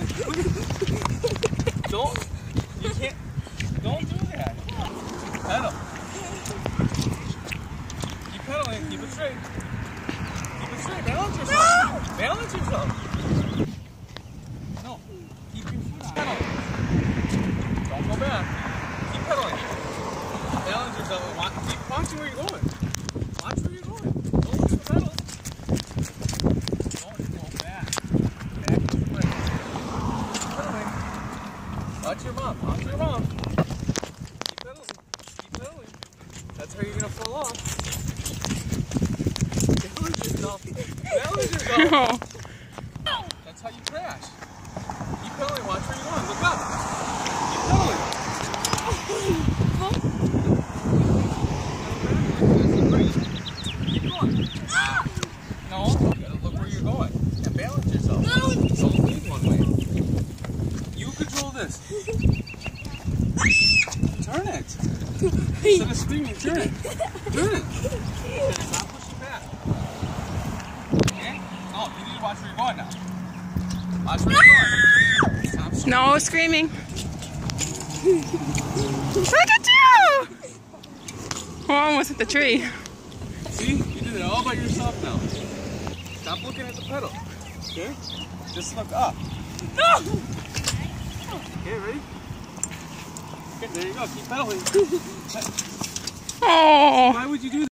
Don't. You can't. Don't do that. Pedal. Keep pedaling. Keep it straight. Keep it straight. Balance yourself. Balance yourself. No. Keep your foot on. Pedal. Don't go back. Keep pedaling. Balance yourself. Keep watching where you're going. Watch where you're going. Don't look at the pedal. Don't go back. Back to the foot. Keep pedaling. Watch your mom. Watch your mom. Keep pedaling. Keep pedaling. That's how you're gonna fall off. Balance yourself. Balance yourself. That's how you crash. Keep pedaling. Watch where you're going. Look up. Keep pedaling. Keep going. No, you gotta look where you're going. And balance yourself. Don't lean one way. You control this. Turn it. Instead of screaming, turn it. Turn it. Stop pushing back. Okay? No, you need to watch where you're going now. Watch where you're going. Stop screaming. No screaming. Look at you! Oh, almost hit the tree. See? You did it all by yourself now. Stop looking at the pedal. Okay? Just look up. No! Okay, ready? Okay, there you go. Keep pedaling. Oh. Why would you do that?